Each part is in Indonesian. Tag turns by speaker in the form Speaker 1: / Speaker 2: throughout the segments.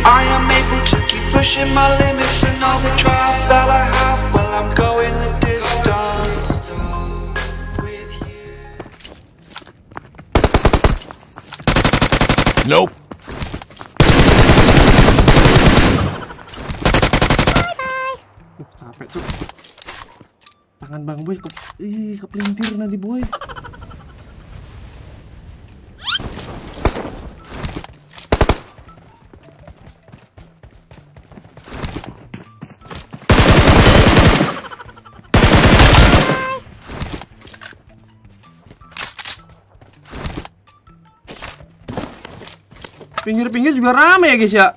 Speaker 1: I am able to keep pushing my limits and all the drive that I have. Well, I'm going the distance with you.
Speaker 2: Nope.
Speaker 3: Capek cok. Tangan Bang Boy kepelintir nanti boy. Pinggir-pinggir juga rame ya guys ya.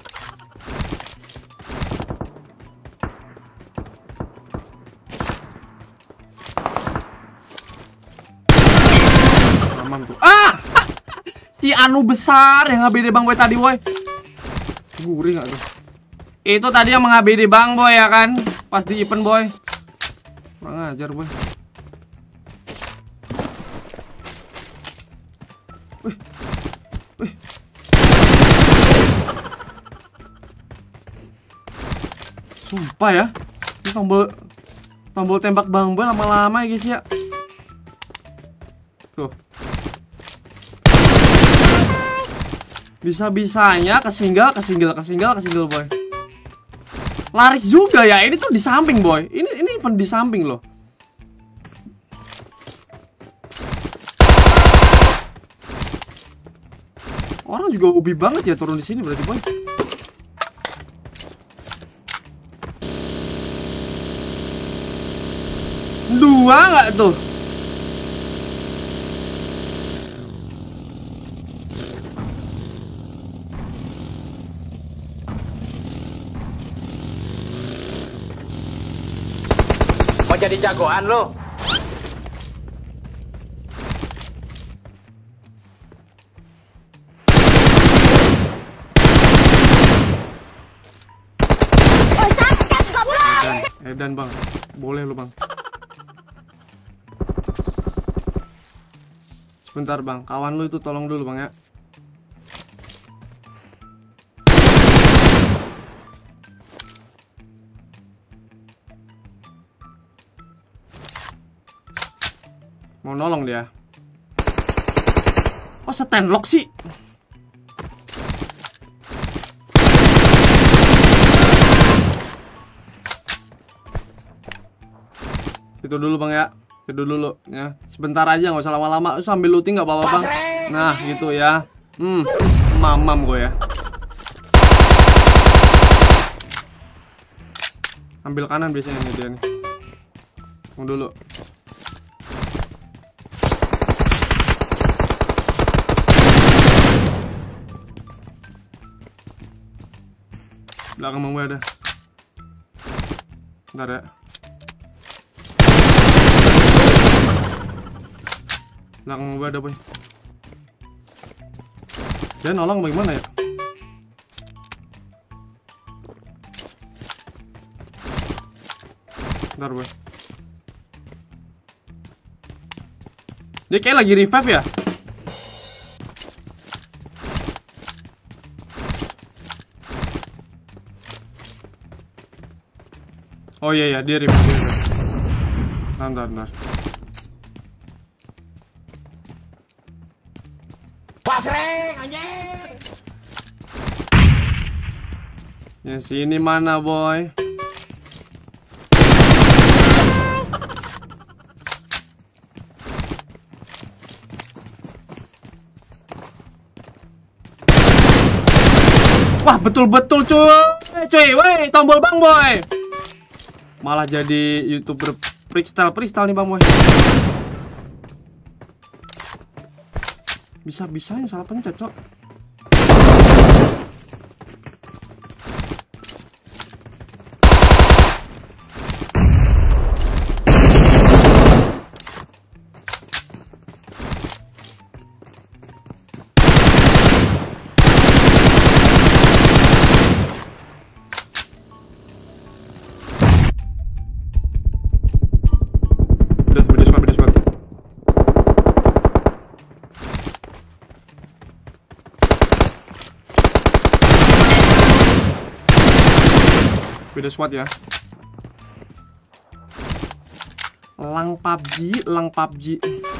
Speaker 3: Aman tuh. Ah! Si Anu besar yang nge-ABD Bang Boy tadi boy. Gurih gak tuh? Itu tadi yang meng-ABD Bang Boy ya kan? Pas di event boy. Kurang ajar boy. Wih. Wih. Sumpah ya, ini tombol tembak Bang Boy lama-lama ya guys ya. Tuh. Bisa-bisanya kesinggel boy. Laris juga ya, ini tuh di samping boy. Ini event di samping loh. Orang juga hobi banget ya turun di sini berarti boy. Dua nggak tuh?
Speaker 4: Mau jadi jagoan lo?
Speaker 3: Edan Bang, boleh lu Bang. Sebentar Bang, kawan lu itu tolong dulu Bang ya. Mau nolong dia. Kok stand lock sih? Itu dulu Bang ya. Itu dulu ya. Sebentar aja nggak usah lama-lama. Sambil looting nggak apa-apa Bang. Nah gitu ya. Mamam gue ya. Ambil kanan biasanya nih dia nih. Tunggu dulu. Belakang Bang Boy ada. Bentar ya. Belakang Bang Boy ada boy. Dia nolong bagaimana ya? Bentar boy. Dia kayak lagi revive ya? Oh iya dia revive. Bentar.
Speaker 4: Pasreng anjir.
Speaker 3: Ya sini mana boy? Wah betul-betul cuy, woi tombol Bang Boy. Malah jadi YouTuber freestyle nih Bang Boy. Bisa-bisanya salah pencet cok. Udah squad. Beda squad ya. Elang PUBG, elang PUBG.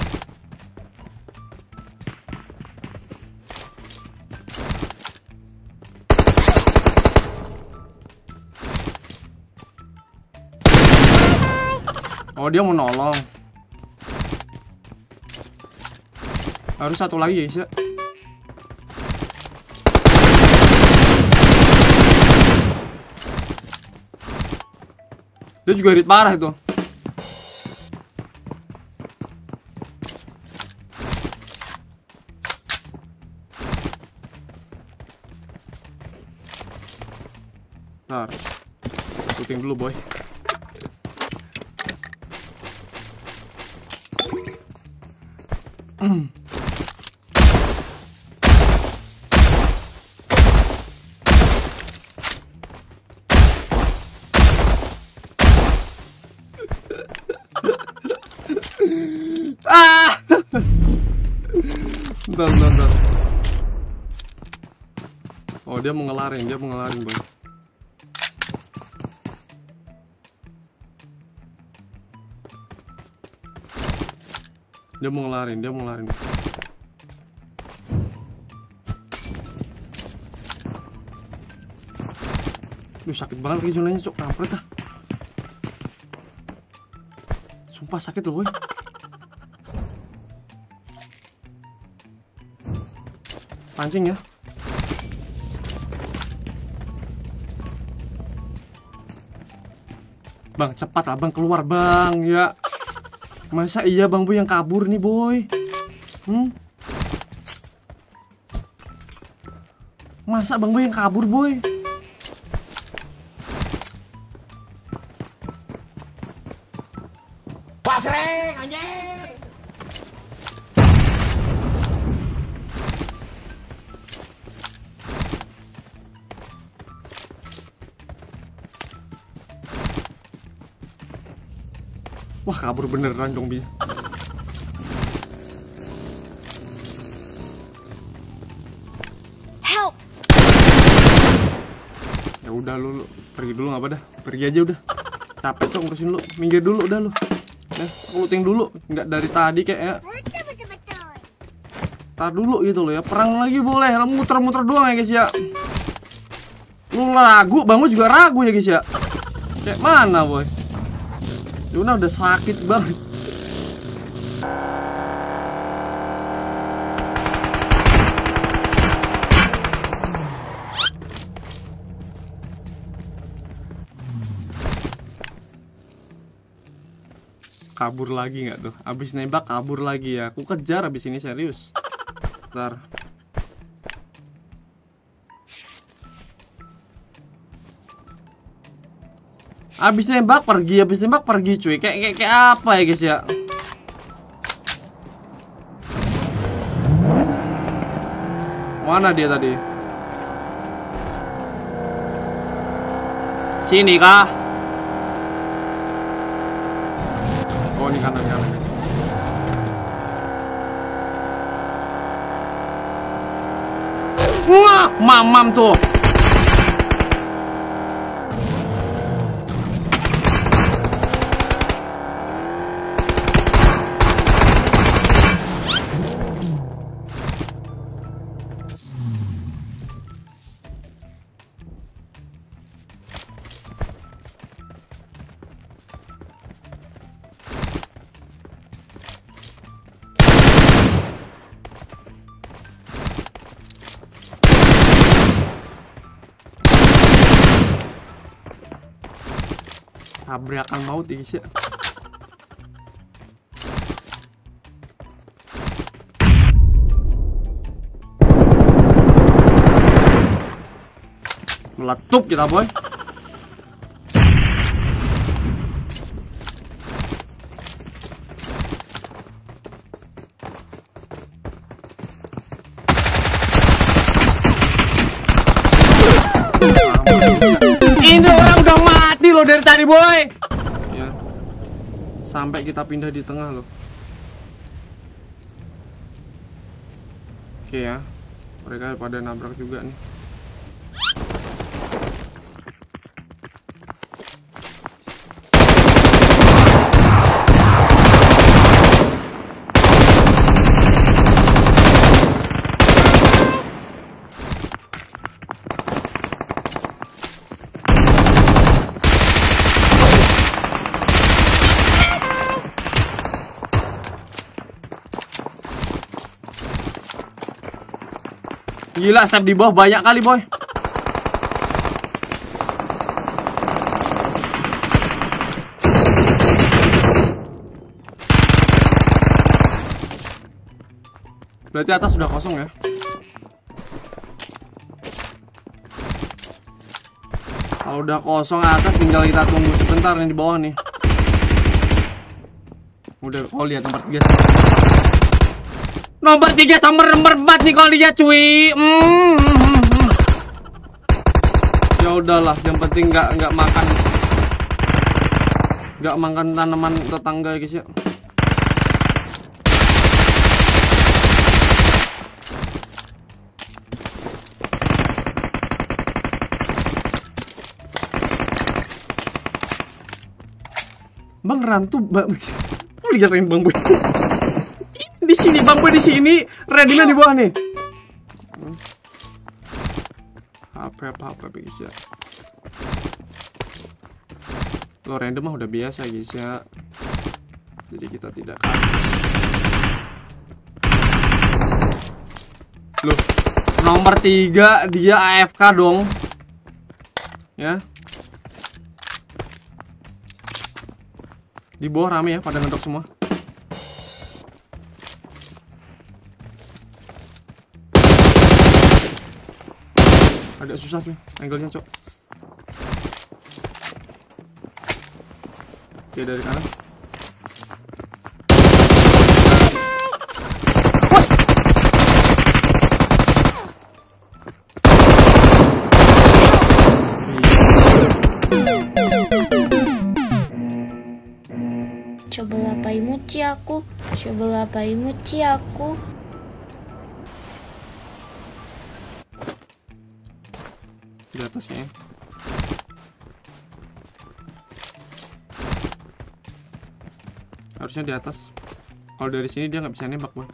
Speaker 3: Oh, dia mau nolong. Harus satu lagi guys ya. Dia juga hit parah itu. Bentar. Shooting dulu boy. Ah! Bentar. Oh, dia mau ngelarin boy. Dia mau ngelarin. Duh, sakit banget lagi zonanya, cok. Kampret ah. Sumpah sakit loh boy. Pancing ya. Bang, cepat lah bang, keluar bang ya. Masa iya bang boy yang kabur nih boy? Masa bang boy yang kabur boy?
Speaker 4: Pasreng anjing.
Speaker 3: Wah, kabur beneran dong Bi.
Speaker 2: Help.
Speaker 3: Ya udah lu pergi dulu nggak apa dah. Pergi aja udah. Capek cok ngurusin lu. Minggir dulu udah lu. Aku looting dulu. Nggak dari tadi kayaknya. Tar dulu gitu loh ya. Perang lagi boleh. Lu muter-muter doang ya guys ya. Lu ragu, Bang Mus juga ragu ya guys ya. Kayak mana boy? Yuna udah sakit banget. Kabur lagi nggak tuh? Abis nembak kabur lagi ya. Aku kejar abis ini serius. Bentar. Abis nembak pergi cuy. Kayak apa ya guys ya? Mana dia tadi? Sini kah? Oh, ini kanan. Wah, mamam tuh. Tabrakan maut ya guys ya. Meletup kita boy. Ini orang udah mati loh dari tadi boy. Ya. Sampai kita pindah di tengah loh. Oke ya. Mereka pada nabrak juga nih. Gila, step di bawah banyak kali, boy. Berarti atas sudah kosong ya. Kalau udah kosong atas, tinggal kita tunggu sebentar nih di bawah nih. Udah, kau lihat nomor 3. Nomor 3 sama nomor 4 nih kalau lihat cuy. Ya udahlah, yang penting nggak makan tanaman tetangga guys ya. Bang Rantu, oh lihat Bang Boy. Di sini Bang Boy, di sini. Rednya di bawah nih. HP guys ya. Lo random mah udah biasa guys ya. Jadi kita tidak loh, nomor 3 dia AFK dong. Ya. Di bawah rame ya, pada ngedok semua. Agak susah sih angle-nya, Cok. Oke, dari kanan.
Speaker 2: Coba paimuci aku, coba paimuci aku.
Speaker 3: Di atasnya ya. Harusnya di atas. Kalau dari sini dia nggak bisa nembak, Bang.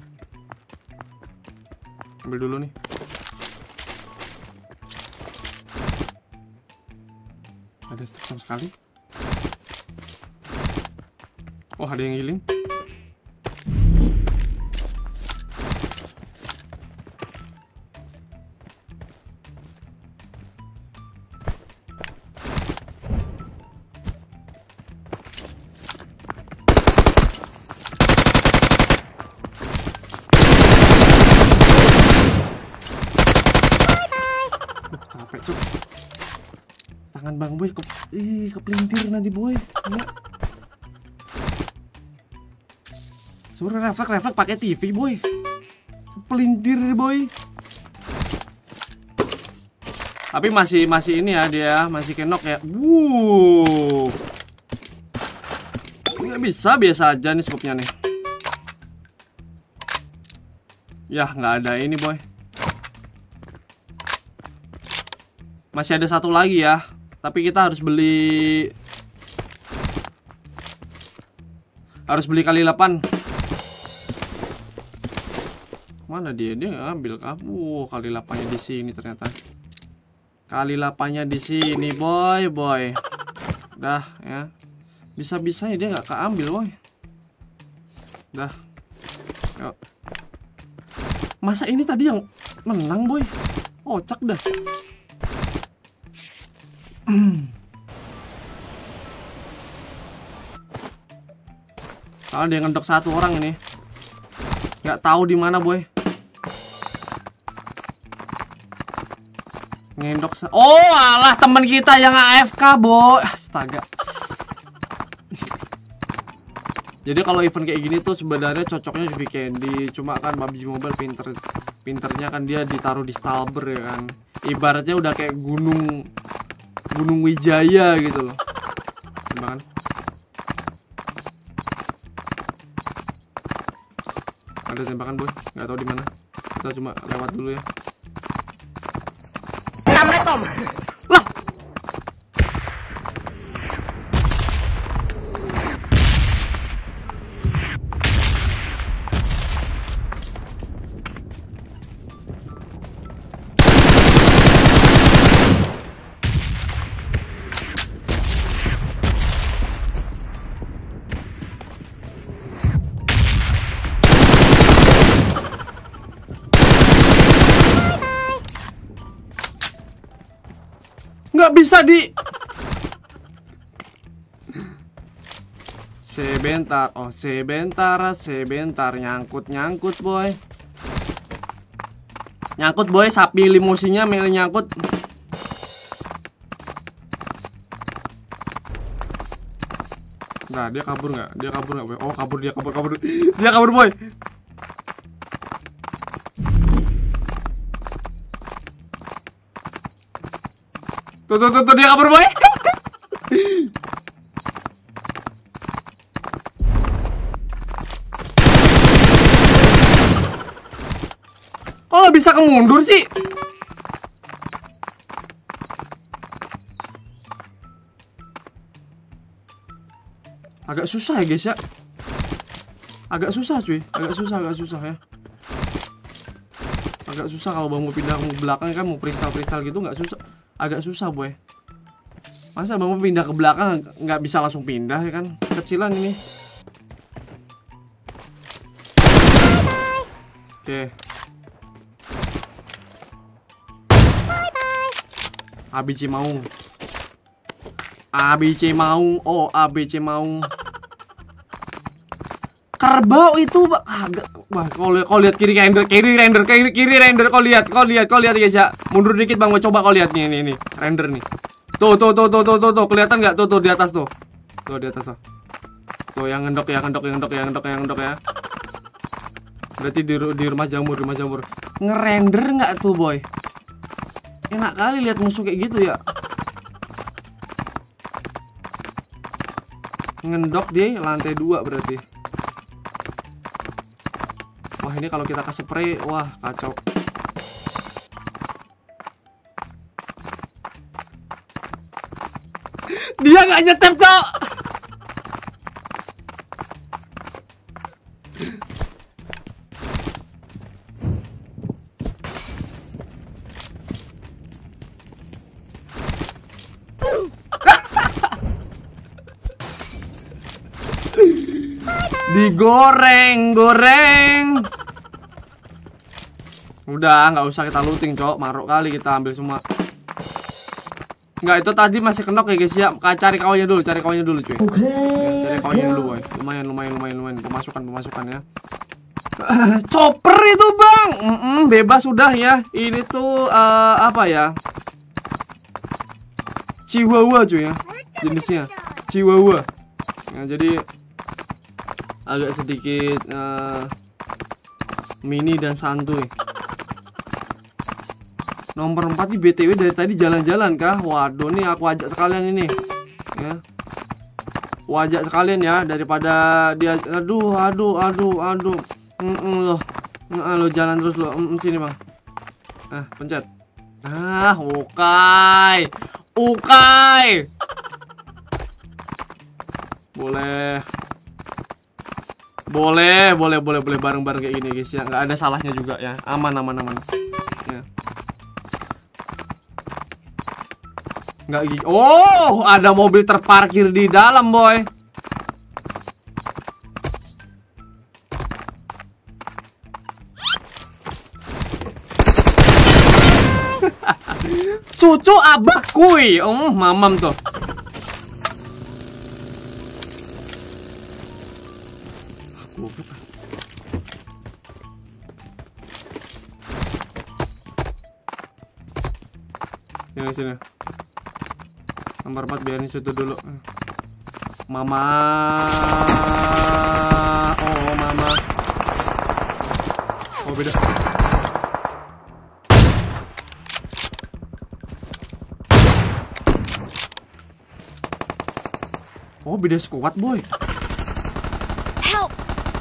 Speaker 3: Ambil dulu nih. Ada step sama sekali. Oh, ada yang healing. Capek, Cuk. Tangan Bang Boy kepelintir nanti, Boy. Ya. Suruh refleks pakai TV, Boy. Pelintir, Boy. Tapi masih ini ya, dia masih kenok ya. Nggak bisa, biasa aja nih skopnya nih. Ya, nggak ada ini, Boy. Masih ada satu lagi ya. Tapi kita harus beli kali 8. Mana dia? Dia nggak ambil kamu. Kali 8-nya di sini ternyata. Kali 8-nya di sini, boy. Dah ya. Bisa-bisanya dia nggak keambil, boy. Dah. Yuk. Masa ini tadi yang menang, boy? Kocak dah. Soalnya dia ngedok satu orang ini. Nggak tahu di mana, boy. Ngendok oh, alah teman kita yang AFK, boy. Astaga. Jadi kalau event kayak gini tuh sebenarnya cocoknya di Vikendi. Cuma kan PUBG Mobile pinternya kan dia ditaruh di Stalber ya kan. Ibaratnya udah kayak gunung Wijaya gitu loh. Tembakan. Ada tembakan, boy. Nggak tahu di mana. Kita cuma lewat dulu ya.
Speaker 4: Assalamualaikum.
Speaker 3: Lah. Nggak bisa di. Sebentar. Oh, sebentar. Nyangkut boy. Nyangkut boy, sapi limusinya milih nyangkut. Nah, dia kabur nggak? Boy? Oh, dia kabur. Dia kabur boy. Tuh, dia kabur boy. Kok nggak bisa kemundur sih? Agak susah ya guys ya. Agak susah cuy. Agak susah ya. Agak susah kalau bang mau pindah ke belakang kan, mau kristal gitu nggak susah. Agak susah boy. Masa bang mau pindah ke belakang nggak bisa langsung pindah ya kan? Kecilan ini. Oke. ABC Maung. Oh, ABC Maung. Kerbau itu agak. Wah, kau lihat kiri render, kau lihat guys ya. Mundur dikit bang, mau coba kau lihat nih render nih. Tuh, kelihatan nggak? Tuh di atas tuh. Tuh di atas tuh. Tuh yang ngendok ya. Berarti di rumah jamur. Ngerender nggak tuh boy? Enak kali lihat musuh kayak gitu ya. Ngendok dia lantai 2 berarti. Wah, ini kalau kita kasih spray, wah kacau. Dia nggak nyetep kok. Digoreng. Udah, nggak usah kita looting, cok. Maruk kali kita ambil semua. Nggak, itu tadi masih kenok ya guys ya. Cari kawannya dulu cuy. Cari kawannya dulu boy. Lumayan. Pemasukan ya. Chopper itu bang. Bebas udah ya. Ini tuh apa ya? Chihuahua cuy ya. Jenisnya Chihuahua. Nah, jadi agak sedikit mini dan santuy. Nomor 4 nih BTW dari tadi jalan-jalan kah? Waduh, nih aku ajak sekalian ini ya. Wajak sekalian ya, daripada dia. Aduh. Lo jalan terus lo. Sini bang. Pencet. Ukai. Boleh bareng-bareng kayak gini guys ya. Nggak ada salahnya juga ya. Aman. Ya. Nggak gitu. Oh, ada mobil terparkir di dalam boy. Cucu abah kuy. Mamam tuh. Sini. Nomor 4 biarin situ dulu. Mama. Oh, mama. Oh, beda. Oh, beda squad, boy.
Speaker 2: Help.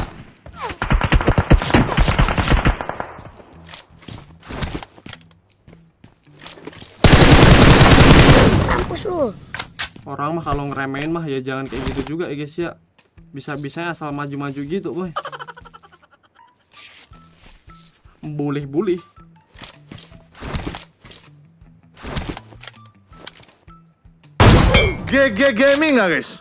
Speaker 3: Orang mah kalau ngeremehin mah ya jangan kayak gitu juga ya guys ya. Bisa-bisanya asal maju-maju gitu boy. Bulih-bulih.
Speaker 5: GG Gaming nggak guys?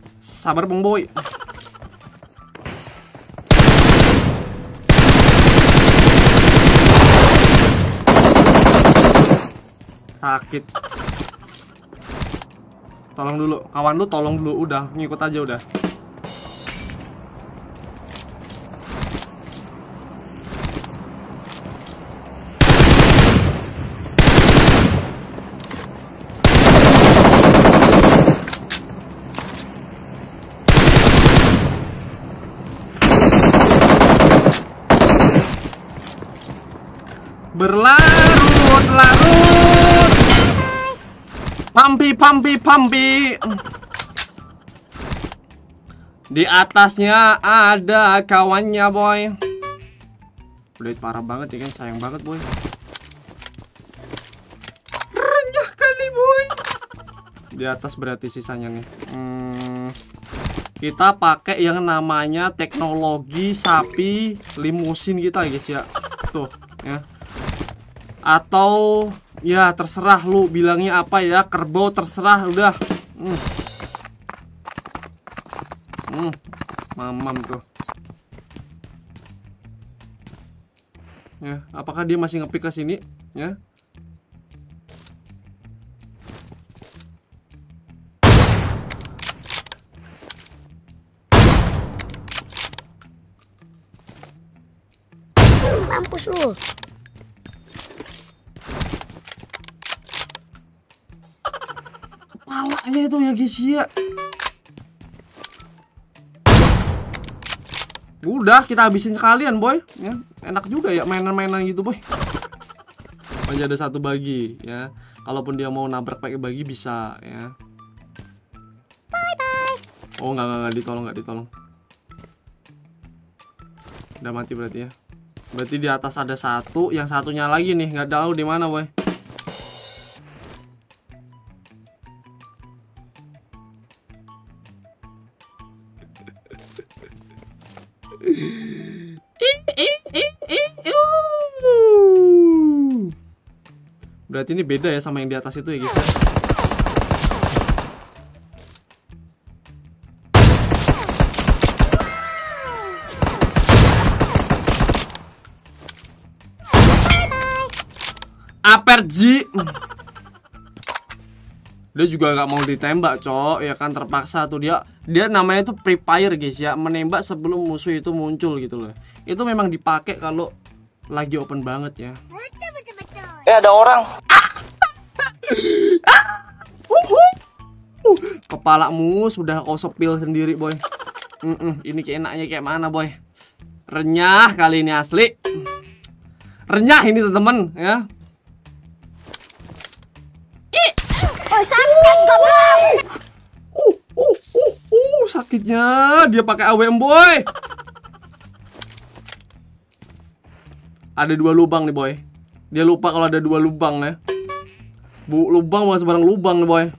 Speaker 3: Sabar bang boy. Sakit. Tolong dulu, kawan lu tolong dulu, udah ngikut aja udah. Berlarut-larut. Pampi. Di atasnya ada kawannya, boy. Udah parah banget ya kan, sayang banget, boy. Renyah kali, boy. Di atas berarti sisanya nih. Kita pakai yang namanya teknologi sapi limusin kita, guys ya. Tuh, ya. Atau ya terserah lu bilangnya apa ya, kerbau terserah udah. Mamam tuh. Ya, apakah dia masih ngepick ke sini? Ya.
Speaker 2: Mampus lu.
Speaker 3: Kepalanya itu ya guys ya. Udah kita habisin sekalian, boy. Ya, enak juga ya mainan-mainan gitu, boy. Masih ada satu bagi ya. Kalaupun dia mau nabrak pakai bagi bisa ya. Oh nggak ditolong. Udah mati berarti ya. Berarti di atas ada satu, yang satunya lagi nih nggak tahu di mana, boy. Berarti ini beda ya sama yang di atas itu ya, guys. Aperji. Dia juga nggak mau ditembak, cok, ya kan, terpaksa tuh dia namanya tuh prepare, guys ya, menembak sebelum musuh itu muncul gitu loh. Itu memang dipakai kalau lagi open banget ya.
Speaker 4: Ada orang.
Speaker 3: Kepalamu sudah kau sepil sendiri, boy. Ini enaknya kayak mana, boy? Renyah kali ini asli. Renyah ini teman-teman ya.
Speaker 2: Oh, sakit goblok.
Speaker 3: Sakitnya dia pakai AWM, boy. Ada 2 lubang nih, boy. Dia lupa kalau ada 2 lubang ya. Lubang masih barang lubang nih, boy.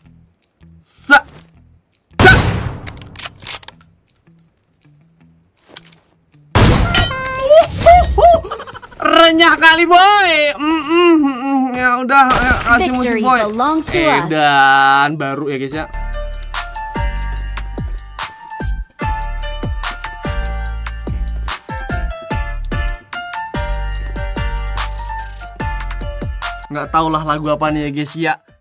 Speaker 3: Renyah kali, boy. Ya udah, kasih musik, boy. Dan baru ya, guys ya. Nggak tau lah lagu apa nih ya, guys ya.